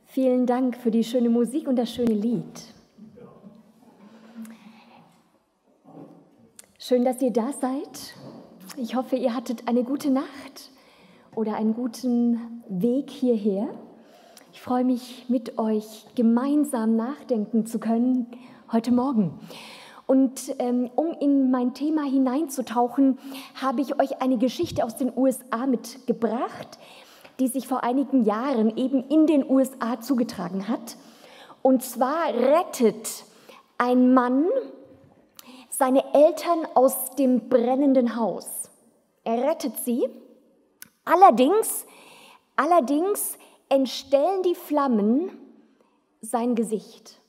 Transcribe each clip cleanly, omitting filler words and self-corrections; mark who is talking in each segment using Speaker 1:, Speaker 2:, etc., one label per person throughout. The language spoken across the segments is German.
Speaker 1: Vielen Dank für die schöne Musik und das schöne Lied. Schön, dass ihr da seid. Ich hoffe, ihr hattet eine gute Nacht oder einen guten Weg hierher. Ich freue mich, mit euch gemeinsam nachdenken zu können heute Morgen. Und um in mein Thema hineinzutauchen, habe ich euch eine Geschichte aus den USA mitgebracht, die sich vor einigen Jahren eben in den USA zugetragen hat. Und zwar rettet ein Mann seine Eltern aus dem brennenden Haus. Er rettet sie. Allerdings entstellen die Flammen sein Gesicht.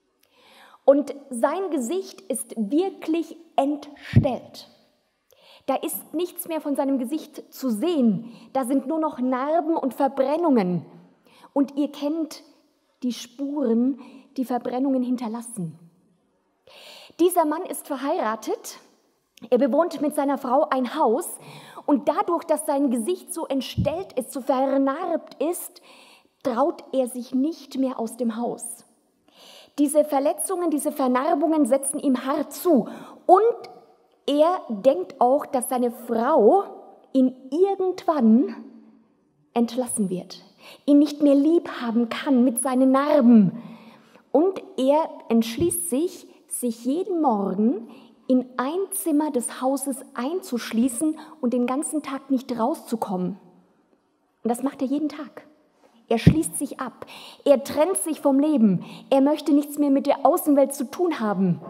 Speaker 1: Und sein Gesicht ist wirklich entstellt. Da ist nichts mehr von seinem Gesicht zu sehen. Da sind nur noch Narben und Verbrennungen. Und ihr kennt die Spuren, die Verbrennungen hinterlassen. Dieser Mann ist verheiratet. Er bewohnt mit seiner Frau ein Haus. Und dadurch, dass sein Gesicht so entstellt ist, so vernarbt ist, traut er sich nicht mehr aus dem Haus. Diese Verletzungen, diese Vernarbungen setzen ihm hart zu. Und er denkt auch, dass seine Frau ihn irgendwann entlassen wird, ihn nicht mehr lieb haben kann mit seinen Narben. Und er entschließt sich jeden Morgen in ein Zimmer des Hauses einzuschließen und den ganzen Tag nicht rauszukommen. Und das macht er jeden Tag. Er schließt sich ab, er trennt sich vom Leben, er möchte nichts mehr mit der Außenwelt zu tun haben.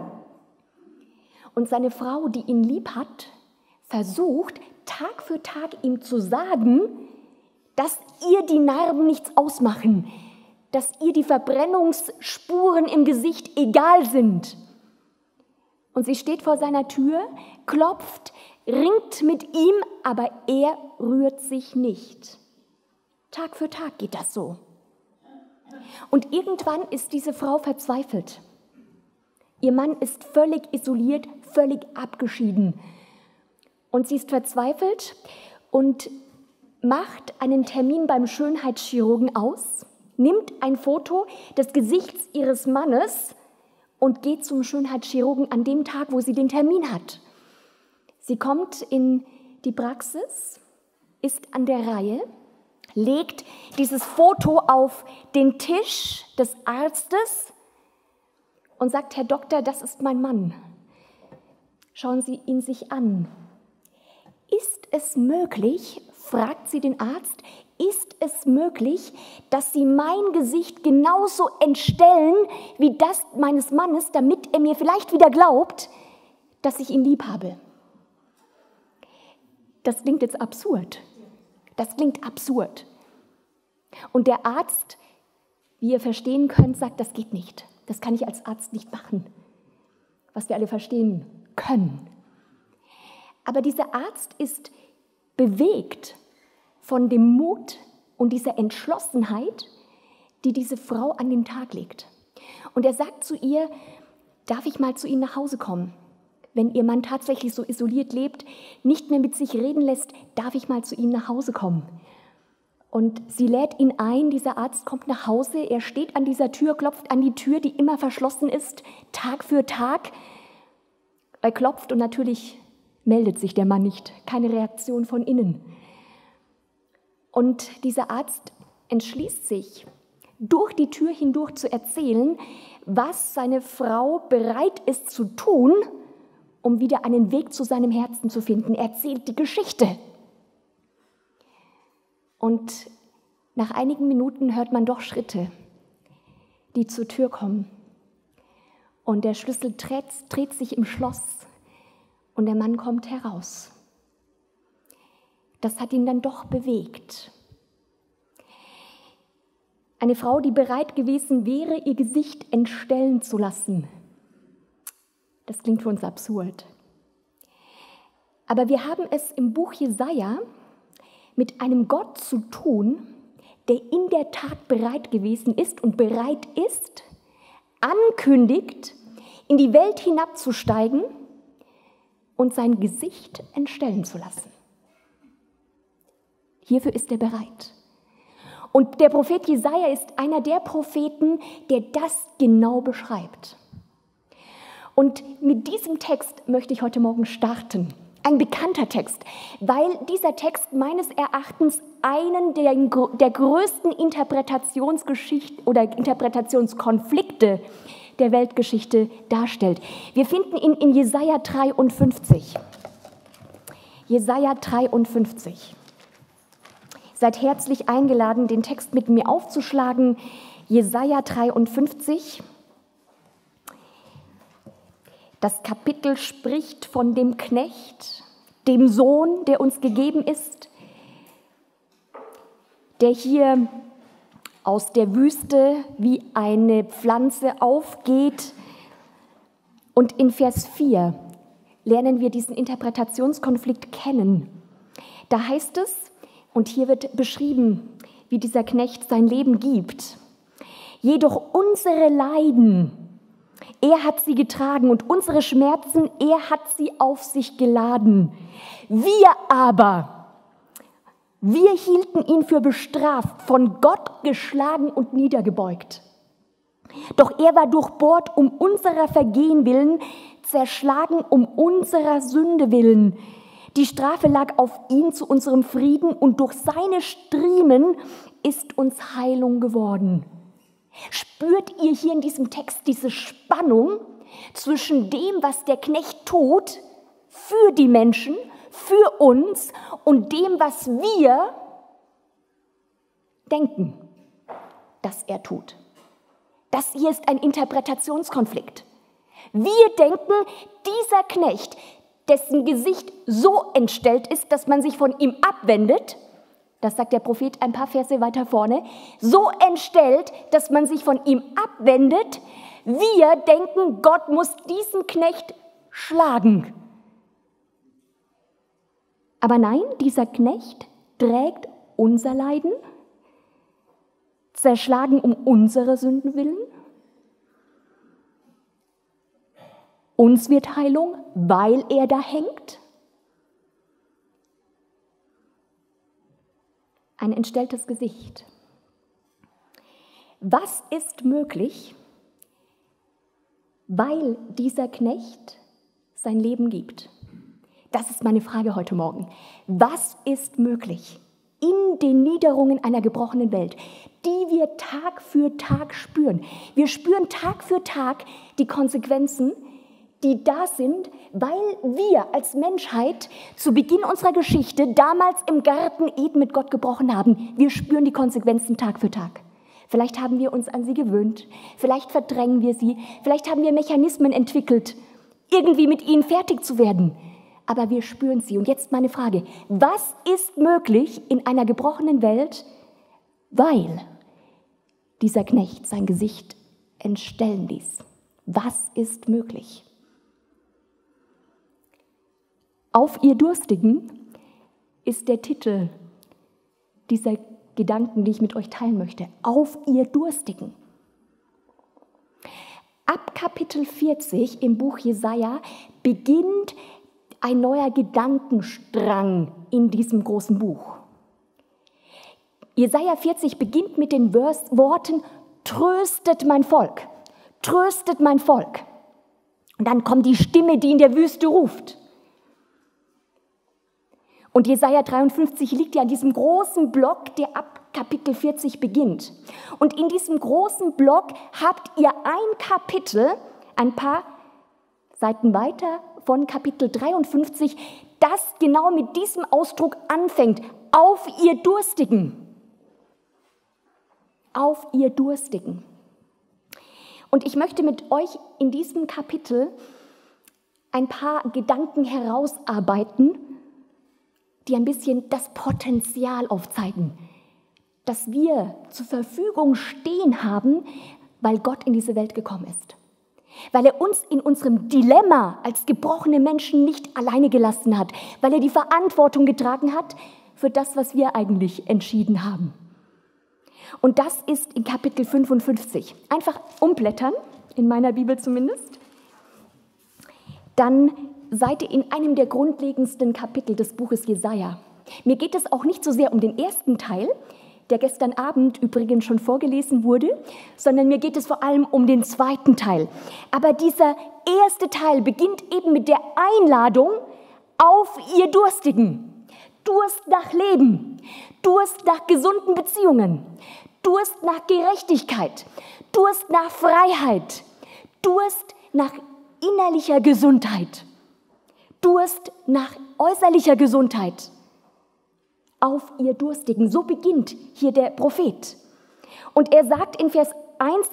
Speaker 1: Und seine Frau, die ihn lieb hat, versucht Tag für Tag ihm zu sagen, dass ihr die Narben nichts ausmachen, dass ihr die Verbrennungsspuren im Gesicht egal sind. Und sie steht vor seiner Tür, klopft, ringt mit ihm, aber er rührt sich nicht. Tag für Tag geht das so. Und irgendwann ist diese Frau verzweifelt. Ihr Mann ist völlig isoliert, völlig abgeschieden. Und sie ist verzweifelt und macht einen Termin beim Schönheitschirurgen aus, nimmt ein Foto des Gesichts ihres Mannes und geht zum Schönheitschirurgen an dem Tag, wo sie den Termin hat. Sie kommt in die Praxis, ist an der Reihe, legt dieses Foto auf den Tisch des Arztes und sagt: Herr Doktor, das ist mein Mann. Schauen Sie ihn sich an. Ist es möglich, fragt sie den Arzt, ist es möglich, dass Sie mein Gesicht genauso entstellen wie das meines Mannes, damit er mir vielleicht wieder glaubt, dass ich ihn lieb habe? Das klingt jetzt absurd. Das klingt absurd. Und der Arzt, wie ihr verstehen könnt, sagt, das geht nicht. Das kann ich als Arzt nicht machen, was wir alle verstehen können. Aber dieser Arzt ist bewegt von dem Mut und dieser Entschlossenheit, die diese Frau an den Tag legt. Und er sagt zu ihr: Darf ich mal zu Ihnen nach Hause kommen? Wenn Ihr Mann tatsächlich so isoliert lebt, nicht mehr mit sich reden lässt, darf ich mal zu Ihnen nach Hause kommen? Und sie lädt ihn ein, dieser Arzt kommt nach Hause, er steht an dieser Tür, klopft an die Tür, die immer verschlossen ist, Tag für Tag. Er klopft und natürlich meldet sich der Mann nicht, keine Reaktion von innen. Und dieser Arzt entschließt sich, durch die Tür hindurch zu erzählen, was seine Frau bereit ist zu tun, um wieder einen Weg zu seinem Herzen zu finden. Er erzählt die Geschichte. Und nach einigen Minuten hört man doch Schritte, die zur Tür kommen. Und der Schlüssel dreht sich im Schloss und der Mann kommt heraus. Das hat ihn dann doch bewegt. Eine Frau, die bereit gewesen wäre, ihr Gesicht entstellen zu lassen. Das klingt für uns absurd. Aber wir haben es im Buch Jesaja mit einem Gott zu tun, der in der Tat bereit gewesen ist und bereit ist, ankündigt, in die Welt hinabzusteigen und sein Gesicht entstellen zu lassen. Hierfür ist er bereit. Und der Prophet Jesaja ist einer der Propheten, der das genau beschreibt. Und mit diesem Text möchte ich heute Morgen starten. Ein bekannter Text, weil dieser Text meines Erachtens einen der größten Interpretationsgeschichten oder Interpretationskonflikte der Weltgeschichte darstellt. Wir finden ihn in Jesaja 53. Jesaja 53. Seid herzlich eingeladen, den Text mit mir aufzuschlagen. Jesaja 53. Das Kapitel spricht von dem Knecht, dem Sohn, der uns gegeben ist, der hier aus der Wüste wie eine Pflanze aufgeht. Und in Vers 4 lernen wir diesen Interpretationskonflikt kennen. Da heißt es, und hier wird beschrieben, wie dieser Knecht sein Leben gibt. Jedoch unsere Leiden, er hat sie getragen und unsere Schmerzen, er hat sie auf sich geladen. Wir hielten ihn für bestraft, von Gott geschlagen und niedergebeugt. Doch er war durchbohrt um unserer Vergehen willen, zerschlagen um unserer Sünde willen. Die Strafe lag auf ihn zu unserem Frieden und durch seine Striemen ist uns Heilung geworden. Spürt ihr hier in diesem Text diese Spannung zwischen dem, was der Knecht tut für die Menschen, für uns und dem, was wir denken, dass er tut? Das hier ist ein Interpretationskonflikt. Wir denken, dieser Knecht, dessen Gesicht so entstellt ist, dass man sich von ihm abwendet, das sagt der Prophet ein paar Verse weiter vorne, so entstellt, dass man sich von ihm abwendet. Wir denken, Gott muss diesen Knecht schlagen. Aber nein, dieser Knecht trägt unser Leiden, zerschlagen um unsere Sünden willen. Uns wird Heilung, weil er da hängt. Ein entstelltes Gesicht. Was ist möglich, weil dieser Knecht sein Leben gibt? Das ist meine Frage heute Morgen. Was ist möglich in den Niederungen einer gebrochenen Welt, die wir Tag für Tag spüren? Wir spüren Tag für Tag die Konsequenzen, die da sind, weil wir als Menschheit zu Beginn unserer Geschichte damals im Garten Eden mit Gott gebrochen haben. Wir spüren die Konsequenzen Tag für Tag. Vielleicht haben wir uns an sie gewöhnt, vielleicht verdrängen wir sie, vielleicht haben wir Mechanismen entwickelt, irgendwie mit ihnen fertig zu werden. Aber wir spüren sie. Und jetzt meine Frage, was ist möglich in einer gebrochenen Welt, weil dieser Knecht sein Gesicht entstellen ließ? Was ist möglich? Auf ihr Durstigen ist der Titel dieser Gedanken, die ich mit euch teilen möchte. Auf ihr Durstigen. Ab Kapitel 40 im Buch Jesaja beginnt ein neuer Gedankenstrang in diesem großen Buch. Jesaja 40 beginnt mit den Worten: Tröstet mein Volk, tröstet mein Volk. Und dann kommt die Stimme, die in der Wüste ruft. Und Jesaja 53 liegt ja an diesem großen Block, der ab Kapitel 40 beginnt. Und in diesem großen Block habt ihr ein Kapitel, ein paar Seiten weiter von Kapitel 53, das genau mit diesem Ausdruck anfängt. Auf ihr Durstigen. Auf ihr Durstigen. Und ich möchte mit euch in diesem Kapitel ein paar Gedanken herausarbeiten, die ein bisschen das Potenzial aufzeigen, das wir zur Verfügung stehen haben, weil Gott in diese Welt gekommen ist. Weil er uns in unserem Dilemma als gebrochene Menschen nicht alleine gelassen hat, weil er die Verantwortung getragen hat für das, was wir eigentlich entschieden haben. Und das ist in Kapitel 55. Einfach umblättern, in meiner Bibel zumindest. Dann seid ihr in einem der grundlegendsten Kapitel des Buches Jesaja. Mir geht es auch nicht so sehr um den ersten Teil, der gestern Abend übrigens schon vorgelesen wurde, sondern mir geht es vor allem um den zweiten Teil. Aber dieser erste Teil beginnt eben mit der Einladung auf ihr Durstigen. Durst nach Leben, Durst nach gesunden Beziehungen, Durst nach Gerechtigkeit, Durst nach Freiheit, Durst nach innerlicher Gesundheit, Durst nach äußerlicher Gesundheit. Auf ihr Durstigen. So beginnt hier der Prophet. Und er sagt in Vers 1,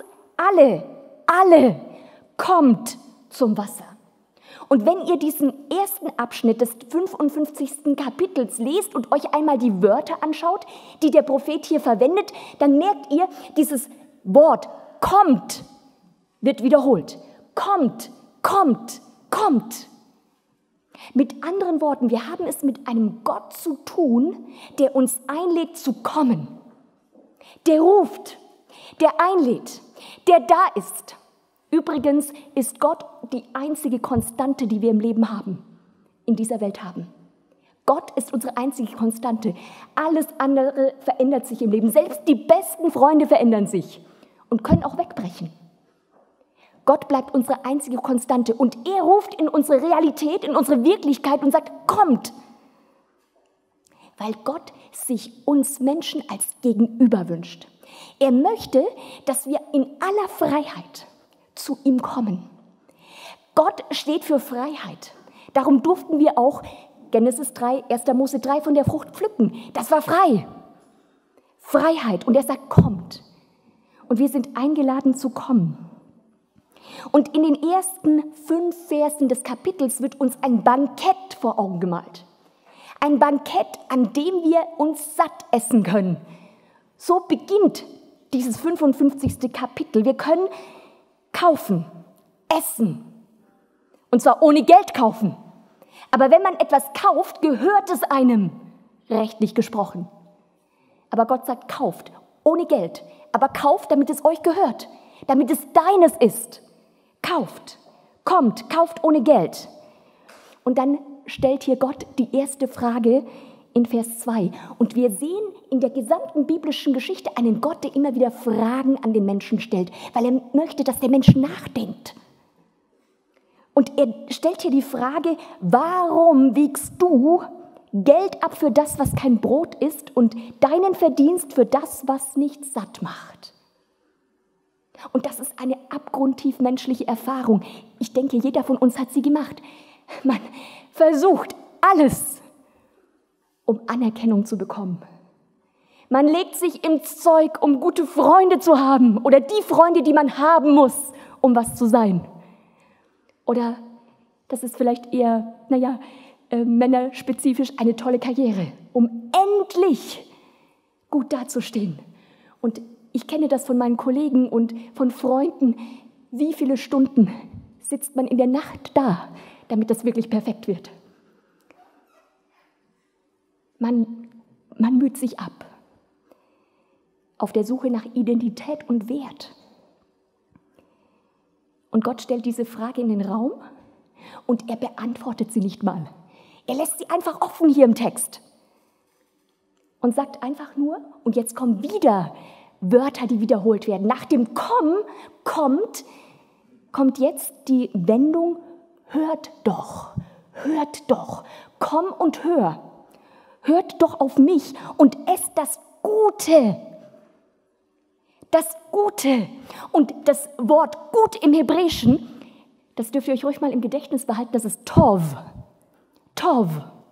Speaker 1: alle, kommt zum Wasser. Und wenn ihr diesen ersten Abschnitt des 55. Kapitels lest und euch einmal die Wörter anschaut, die der Prophet hier verwendet, dann merkt ihr, dieses Wort kommt wird wiederholt. Kommt, kommt, kommt. Mit anderen Worten, wir haben es mit einem Gott zu tun, der uns einlädt zu kommen. Der ruft, der einlädt, der da ist. Übrigens ist Gott die einzige Konstante, die wir im Leben haben, in dieser Welt haben. Gott ist unsere einzige Konstante. Alles andere verändert sich im Leben. Selbst die besten Freunde verändern sich und können auch wegbrechen. Gott bleibt unsere einzige Konstante und er ruft in unsere Realität, in unsere Wirklichkeit und sagt, kommt. Weil Gott sich uns Menschen als Gegenüber wünscht. Er möchte, dass wir in aller Freiheit zu ihm kommen. Gott steht für Freiheit. Darum durften wir auch Genesis 3, 1. Mose 3 von der Frucht pflücken. Das war frei. Freiheit. Und er sagt, kommt. Und wir sind eingeladen zu kommen. Und in den ersten 5 Versen des Kapitels wird uns ein Bankett vor Augen gemalt. Ein Bankett, an dem wir uns satt essen können. So beginnt dieses 55. Kapitel. Wir können kaufen, essen. Und zwar ohne Geld kaufen. Aber wenn man etwas kauft, gehört es einem, rechtlich gesprochen. Aber Gott sagt, kauft, ohne Geld. Aber kauft, damit es euch gehört, damit es deines ist. Kauft, kommt, kauft ohne Geld. Und dann stellt hier Gott die erste Frage in Vers 2. Und wir sehen in der gesamten biblischen Geschichte einen Gott, der immer wieder Fragen an den Menschen stellt, weil er möchte, dass der Mensch nachdenkt. Und er stellt hier die Frage, warum wiegst du Geld ab für das, was kein Brot ist, und deinen Verdienst für das, was nicht satt macht? Und das ist eine abgrundtief menschliche Erfahrung. Ich denke, jeder von uns hat sie gemacht. Man versucht alles, um Anerkennung zu bekommen. Man legt sich ins Zeug, um gute Freunde zu haben oder die Freunde, die man haben muss, um was zu sein. Oder das ist vielleicht eher, männerspezifisch eine tolle Karriere, um endlich gut dazustehen. Und ich kenne das von meinen Kollegen und von Freunden. Wie viele Stunden sitzt man in der Nacht da, damit das wirklich perfekt wird? Man müht sich ab auf der Suche nach Identität und Wert. Und Gott stellt diese Frage in den Raum und er beantwortet sie nicht mal. Er lässt sie einfach offen hier im Text und sagt einfach nur, und jetzt kommen wieder Wörter, die wiederholt werden. Nach dem kommt jetzt die Wendung, hört doch, komm und hör. Hört doch auf mich und esst das Gute. Das Gute. Und das Wort gut im Hebräischen, das dürft ihr euch ruhig mal im Gedächtnis behalten, das ist Tov. Tov.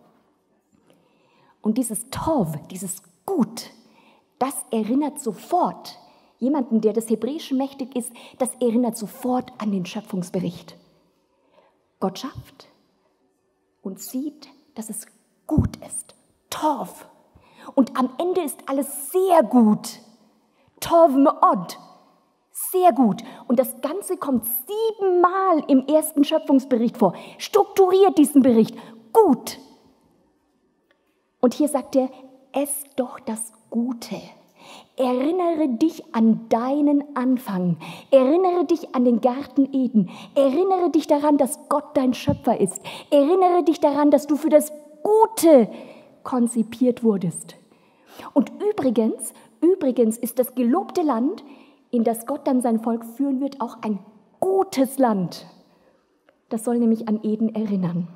Speaker 1: Und dieses Tov, dieses Gut, das erinnert sofort, jemanden, der des Hebräischen mächtig ist, das erinnert sofort an den Schöpfungsbericht. Gott schafft und sieht, dass es gut ist. Tov. Und am Ende ist alles sehr gut. Tov me'od. Sehr gut. Und das Ganze kommt 7-mal im ersten Schöpfungsbericht vor. Strukturiert diesen Bericht. Gut. Und hier sagt er, ess doch das Gute. Erinnere dich an deinen Anfang. Erinnere dich an den Garten Eden. Erinnere dich daran, dass Gott dein Schöpfer ist. Erinnere dich daran, dass du für das Gute konzipiert wurdest. Und übrigens Übrigens ist das gelobte Land, in das Gott dann sein Volk führen wird, auch ein gutes Land. Das soll nämlich an Eden erinnern.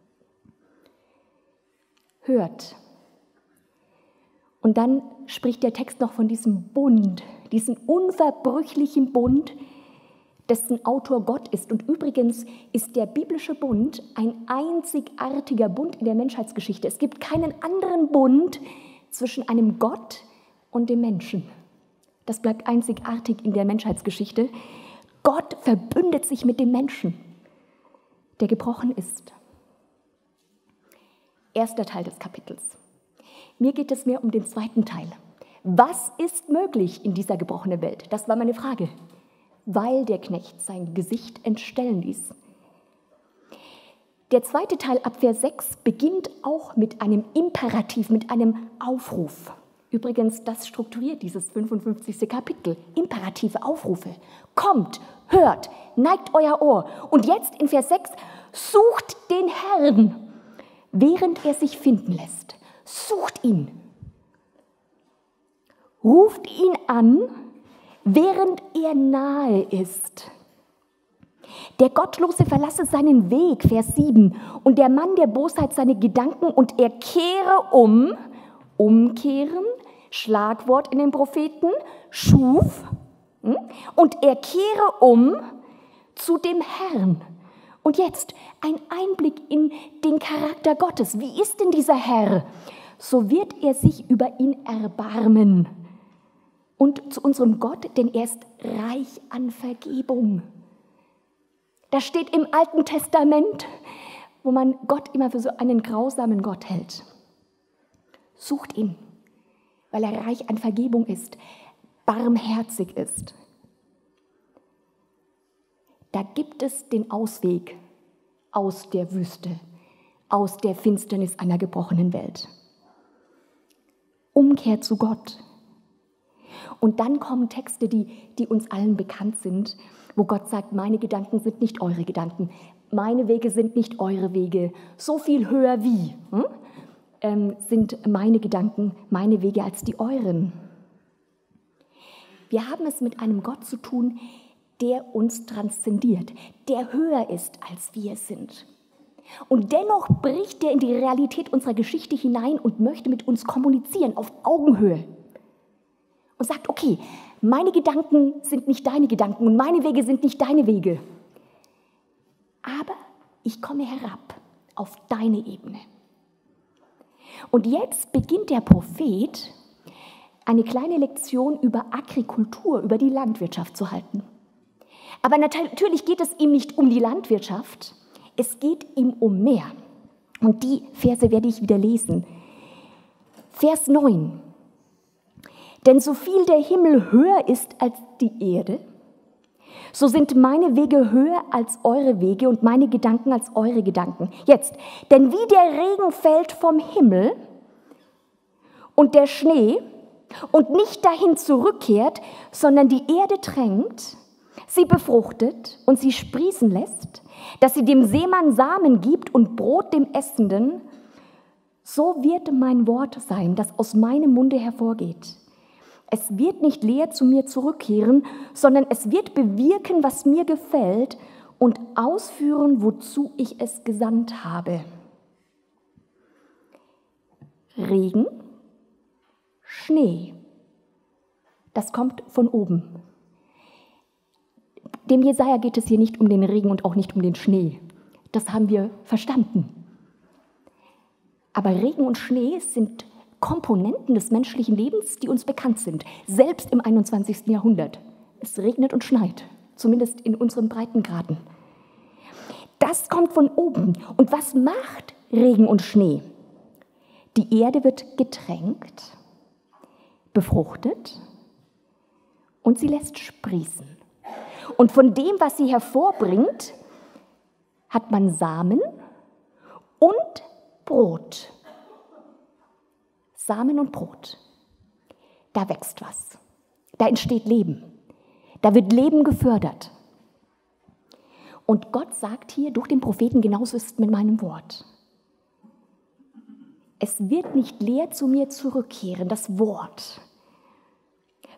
Speaker 1: Hört. Und dann spricht der Text noch von diesem Bund, diesem unverbrüchlichen Bund, dessen Autor Gott ist. Und übrigens ist der biblische Bund ein einzigartiger Bund in der Menschheitsgeschichte. Es gibt keinen anderen Bund zwischen einem Gott und dem Menschen. Das bleibt einzigartig in der Menschheitsgeschichte. Gott verbündet sich mit dem Menschen, der gebrochen ist. Erster Teil des Kapitels. Mir geht es mehr um den zweiten Teil. Was ist möglich in dieser gebrochenen Welt? Das war meine Frage. Weil der Knecht sein Gesicht entstellen ließ. Der zweite Teil ab Vers 6 beginnt auch mit einem Imperativ, mit einem Aufruf. Übrigens, das strukturiert dieses 55. Kapitel. Imperative Aufrufe. Kommt, hört, neigt euer Ohr. Und jetzt in Vers 6, sucht den Herrn, während er sich finden lässt. Sucht ihn. Ruft ihn an, während er nahe ist. Der Gottlose verlasse seinen Weg, Vers 7, und der Mann der Bosheit seine Gedanken und er kehre um, umkehren, Schlagwort in den Propheten, schuf, und er kehre um zu dem Herrn. Und jetzt ein Einblick in den Charakter Gottes. Wie ist denn dieser Herr? So wird er sich über ihn erbarmen. Und zu unserem Gott, denn er ist reich an Vergebung. Das steht im Alten Testament, wo man Gott immer für so einen grausamen Gott hält. Sucht ihn, weil er reich an Vergebung ist, barmherzig ist. Da gibt es den Ausweg aus der Wüste, aus der Finsternis einer gebrochenen Welt. Umkehr zu Gott. Und dann kommen Texte, die uns allen bekannt sind, wo Gott sagt, meine Gedanken sind nicht eure Gedanken, meine Wege sind nicht eure Wege, so viel höher wie sind meine Gedanken, meine Wege als die euren. Wir haben es mit einem Gott zu tun, der uns transzendiert, der höher ist, als wir sind. Und dennoch bricht er in die Realität unserer Geschichte hinein und möchte mit uns kommunizieren auf Augenhöhe. Und sagt, okay, meine Gedanken sind nicht deine Gedanken und meine Wege sind nicht deine Wege. Aber ich komme herab auf deine Ebene. Und jetzt beginnt der Prophet, eine kleine Lektion über Agrikultur, über die Landwirtschaft zu halten. Aber natürlich geht es ihm nicht um die Landwirtschaft, es geht ihm um mehr. Und die Verse werde ich wieder lesen. Vers 9. Denn so viel der Himmel höher ist als die Erde, so sind meine Wege höher als eure Wege und meine Gedanken als eure Gedanken. Jetzt, denn wie der Regen fällt vom Himmel und der Schnee und nicht dahin zurückkehrt, sondern die Erde tränkt, sie befruchtet und sie sprießen lässt, dass sie dem Seemann Samen gibt und Brot dem Essenden, so wird mein Wort sein, das aus meinem Munde hervorgeht. Es wird nicht leer zu mir zurückkehren, sondern es wird bewirken, was mir gefällt und ausführen, wozu ich es gesandt habe. Regen, Schnee, das kommt von oben. Dem Jesaja geht es hier nicht um den Regen und auch nicht um den Schnee. Das haben wir verstanden. Aber Regen und Schnee sind Komponenten des menschlichen Lebens, die uns bekannt sind, selbst im 21. Jahrhundert. Es regnet und schneit, zumindest in unseren Breitengraden. Das kommt von oben. Und was macht Regen und Schnee? Die Erde wird getränkt, befruchtet und sie lässt sprießen. Und von dem, was sie hervorbringt, hat man Samen und Brot. Samen und Brot. Da wächst was. Da entsteht Leben. Da wird Leben gefördert. Und Gott sagt hier durch den Propheten, genauso ist es mit meinem Wort. Es wird nicht leer zu mir zurückkehren, das Wort,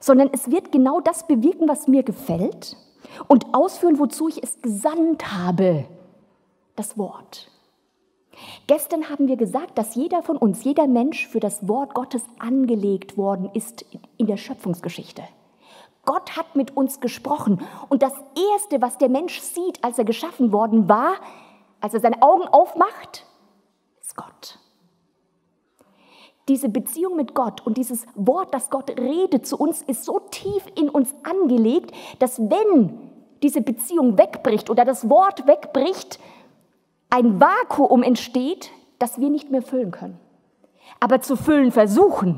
Speaker 1: sondern es wird genau das bewirken, was mir gefällt und ausführen, wozu ich es gesandt habe, das Wort. Gestern haben wir gesagt, dass jeder von uns, jeder Mensch für das Wort Gottes angelegt worden ist in der Schöpfungsgeschichte. Gott hat mit uns gesprochen und das Erste, was der Mensch sieht, als er geschaffen worden war, als er seine Augen aufmacht, ist Gott. Diese Beziehung mit Gott und dieses Wort, das Gott redet zu uns, ist so tief in uns angelegt, dass wenn diese Beziehung wegbricht oder das Wort wegbricht, ein Vakuum entsteht, das wir nicht mehr füllen können, aber zu füllen versuchen.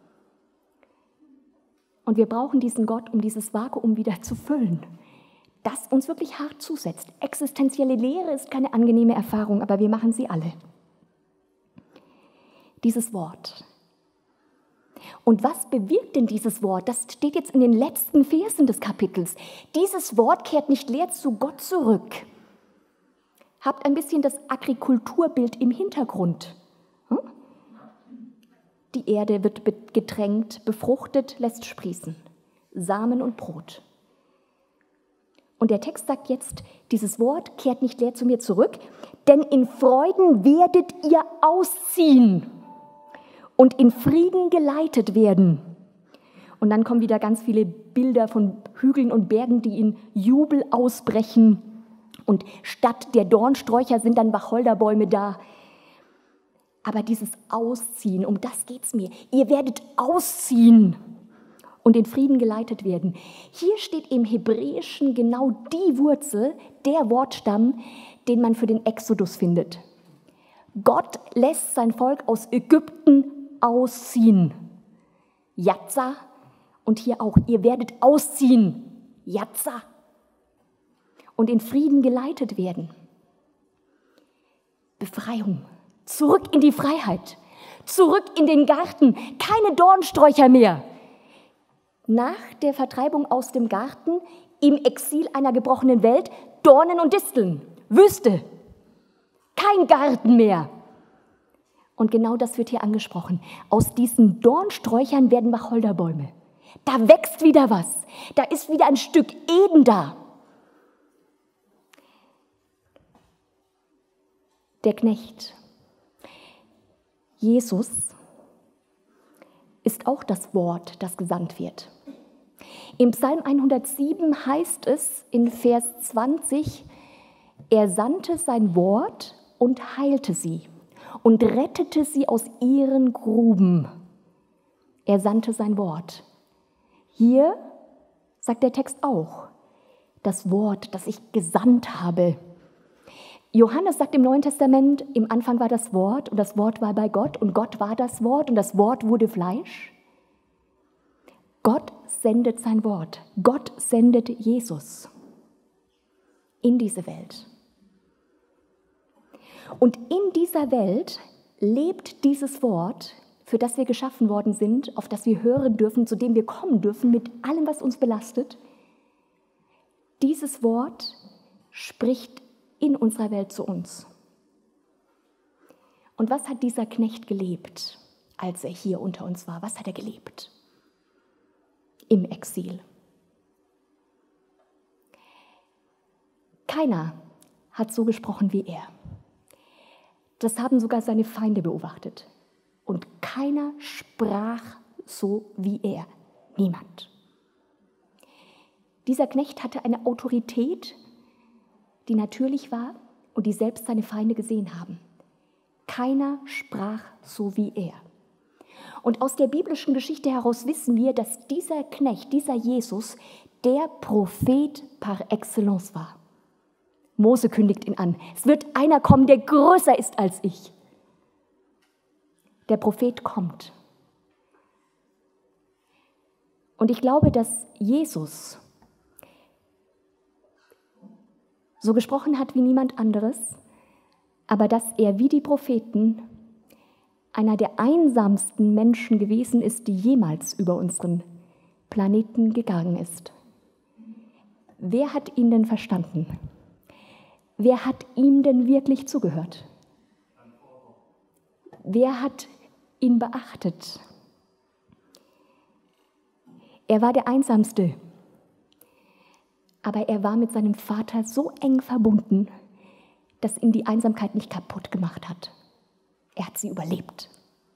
Speaker 1: Und wir brauchen diesen Gott, um dieses Vakuum wieder zu füllen, das uns wirklich hart zusetzt. Existenzielle Lehre ist keine angenehme Erfahrung, aber wir machen sie alle. Dieses Wort. Und was bewirkt denn dieses Wort? Das steht jetzt in den letzten Versen des Kapitels. Dieses Wort kehrt nicht leer zu Gott zurück. Habt ein bisschen das Agrikulturbild im Hintergrund. Die Erde wird getränkt, befruchtet, lässt sprießen. Samen und Brot. Und der Text sagt jetzt, dieses Wort kehrt nicht leer zu mir zurück, denn in Freuden werdet ihr ausziehen und in Frieden geleitet werden. Und dann kommen wieder ganz viele Bilder von Hügeln und Bergen, die in Jubel ausbrechen. Und statt der Dornsträucher sind dann Wacholderbäume da. Aber dieses Ausziehen, um das geht es mir. Ihr werdet ausziehen und in Frieden geleitet werden. Hier steht im Hebräischen genau die Wurzel, der Wortstamm, den man für den Exodus findet. Gott lässt sein Volk aus Ägypten ausziehen. Yatza. Und hier auch, ihr werdet ausziehen. Yatza. Und in Frieden geleitet werden. Befreiung. Zurück in die Freiheit. Zurück in den Garten. Keine Dornsträucher mehr. Nach der Vertreibung aus dem Garten, im Exil einer gebrochenen Welt, Dornen und Disteln. Wüste. Kein Garten mehr. Und genau das wird hier angesprochen. Aus diesen Dornsträuchern werden Wacholderbäume. Da wächst wieder was. Da ist wieder ein Stück Eden da. Der Knecht, Jesus, ist auch das Wort, das gesandt wird. Im Psalm 107 heißt es in Vers 20, er sandte sein Wort und heilte sie und rettete sie aus ihren Gruben. Er sandte sein Wort. Hier sagt der Text auch, das Wort, das ich gesandt habe. Johannes sagt im Neuen Testament, im Anfang war das Wort und das Wort war bei Gott und Gott war das Wort und das Wort wurde Fleisch. Gott sendet sein Wort. Gott sendet Jesus in diese Welt. Und in dieser Welt lebt dieses Wort, für das wir geschaffen worden sind, auf das wir hören dürfen, zu dem wir kommen dürfen, mit allem, was uns belastet. Dieses Wort spricht in unserer Welt zu uns. Und was hat dieser Knecht gelebt, als er hier unter uns war? Was hat er gelebt? Im Exil. Keiner hat so gesprochen wie er. Das haben sogar seine Feinde beobachtet. Und keiner sprach so wie er. Niemand. Dieser Knecht hatte eine Autorität, die natürlich war und die selbst seine Feinde gesehen haben. Keiner sprach so wie er. Und aus der biblischen Geschichte heraus wissen wir, dass dieser Knecht, dieser Jesus, der Prophet par excellence war. Mose kündigt ihn an. Es wird einer kommen, der größer ist als ich. Der Prophet kommt. Und ich glaube, dass Jesus so gesprochen hat wie niemand anderes, aber dass er wie die Propheten einer der einsamsten Menschen gewesen ist, die jemals über unseren Planeten gegangen ist. Wer hat ihn denn verstanden? Wer hat ihm denn wirklich zugehört? Wer hat ihn beachtet? Er war der Einsamste, aber er war mit seinem Vater so eng verbunden, dass ihn die Einsamkeit nicht kaputt gemacht hat. Er hat sie überlebt.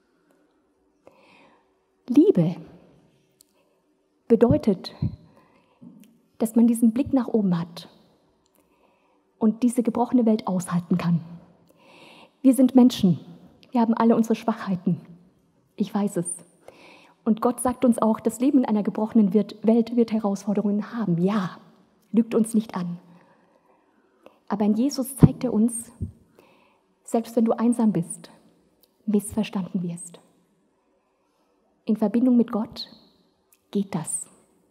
Speaker 1: Liebe bedeutet, dass man diesen Blick nach oben hat und diese gebrochene Welt aushalten kann. Wir sind Menschen, wir haben alle unsere Schwachheiten. Ich weiß es. Und Gott sagt uns auch, das Leben in einer gebrochenen Welt wird Herausforderungen haben. Ja, lügt uns nicht an. Aber in Jesus zeigt er uns, selbst wenn du einsam bist, missverstanden wirst, in Verbindung mit Gott geht das.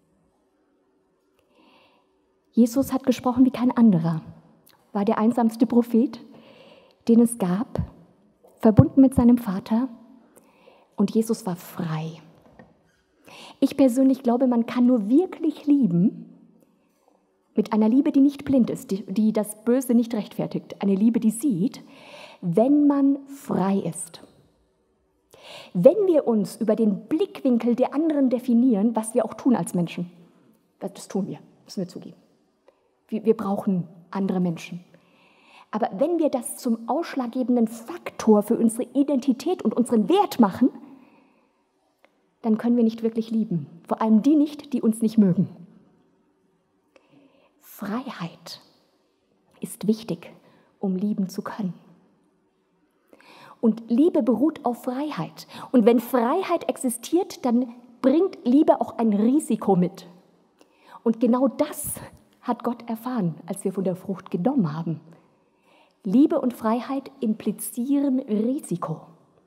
Speaker 1: Jesus hat gesprochen wie kein anderer, war der einsamste Prophet, den es gab, verbunden mit seinem Vater, und Jesus war frei. Ich persönlich glaube, man kann nur wirklich lieben mit einer Liebe, die nicht blind ist, die das Böse nicht rechtfertigt, eine Liebe, die sieht, wenn man frei ist. Wenn wir uns über den Blickwinkel der anderen definieren, was wir auch tun als Menschen, das tun wir, müssen wir zugeben. Wir brauchen andere Menschen. Aber wenn wir das zum ausschlaggebenden Faktor für unsere Identität und unseren Wert machen, dann können wir nicht wirklich lieben. Vor allem die nicht, die uns nicht mögen. Freiheit ist wichtig, um lieben zu können. Und Liebe beruht auf Freiheit. Und wenn Freiheit existiert, dann bringt Liebe auch ein Risiko mit. Und genau das hat Gott erfahren, als wir von der Frucht genommen haben. Liebe und Freiheit implizieren Risiko.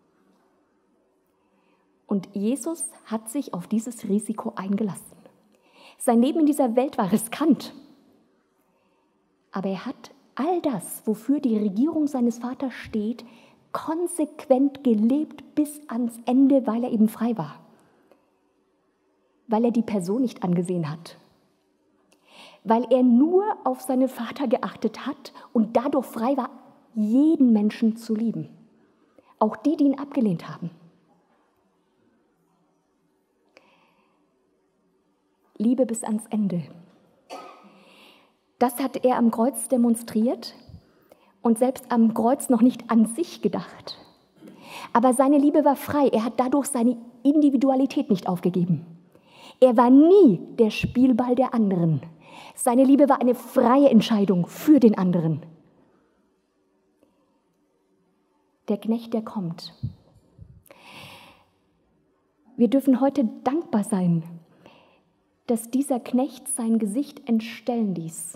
Speaker 1: Und Jesus hat sich auf dieses Risiko eingelassen. Sein Leben in dieser Welt war riskant. Aber er hat all das, wofür die Regierung seines Vaters steht, konsequent gelebt bis ans Ende, weil er eben frei war. Weil er die Person nicht angesehen hat. Weil er nur auf seinen Vater geachtet hat und dadurch frei war, jeden Menschen zu lieben. Auch die, die ihn abgelehnt haben. Liebe bis ans Ende. Das hat er am Kreuz demonstriert und selbst am Kreuz noch nicht an sich gedacht. Aber seine Liebe war frei. Er hat dadurch seine Individualität nicht aufgegeben. Er war nie der Spielball der anderen. Seine Liebe war eine freie Entscheidung für den anderen. Der Knecht, der kommt. Wir dürfen heute dankbar sein, dass dieser Knecht sein Gesicht entstellen ließ,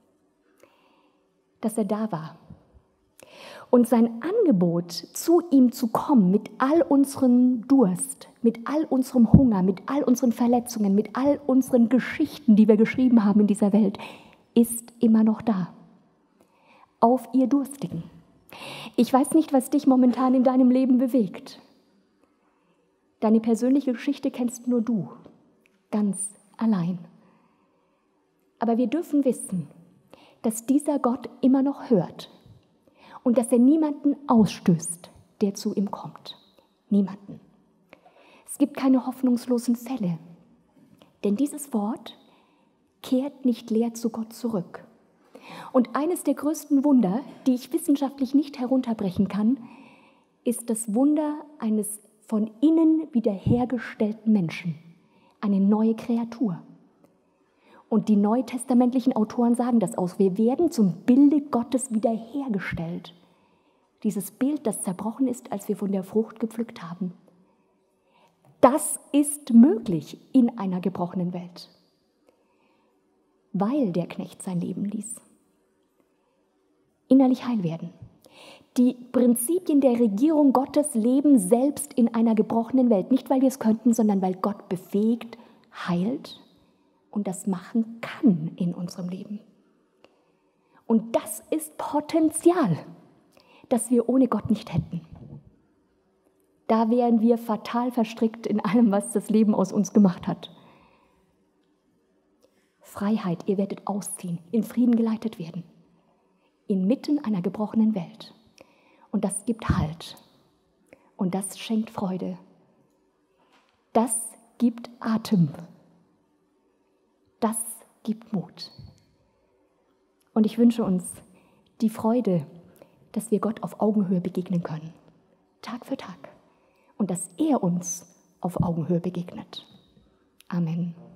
Speaker 1: dass er da war. Und sein Angebot, zu ihm zu kommen, mit all unserem Durst, mit all unserem Hunger, mit all unseren Verletzungen, mit all unseren Geschichten, die wir geschrieben haben in dieser Welt, ist immer noch da. Auf ihr Durstigen. Ich weiß nicht, was dich momentan in deinem Leben bewegt. Deine persönliche Geschichte kennst nur du, ganz allein. Aber wir dürfen wissen, dass dieser Gott immer noch hört und dass er niemanden ausstößt, der zu ihm kommt. Niemanden. Es gibt keine hoffnungslosen Fälle, denn dieses Wort kehrt nicht leer zu Gott zurück. Und eines der größten Wunder, die ich wissenschaftlich nicht herunterbrechen kann, ist das Wunder eines von innen wiederhergestellten Menschen. Eine neue Kreatur. Und die neutestamentlichen Autoren sagen das aus. Wir werden zum Bilde Gottes wiederhergestellt. Dieses Bild, das zerbrochen ist, als wir von der Frucht gepflückt haben. Das ist möglich in einer gebrochenen Welt. Weil der Knecht sein Leben ließ. Innerlich heil werden. Die Prinzipien der Regierung Gottes leben selbst in einer gebrochenen Welt. Nicht, weil wir es könnten, sondern weil Gott befähigt, heilt und das machen kann in unserem Leben. Und das ist Potenzial, das wir ohne Gott nicht hätten. Da wären wir fatal verstrickt in allem, was das Leben aus uns gemacht hat. Freiheit, ihr werdet ausziehen, in Frieden geleitet werden. Inmitten einer gebrochenen Welt. Und das gibt Halt. Und das schenkt Freude. Das gibt Atem. Das gibt Mut. Und ich wünsche uns die Freude, dass wir Gott auf Augenhöhe begegnen können, Tag für Tag, und dass er uns auf Augenhöhe begegnet. Amen.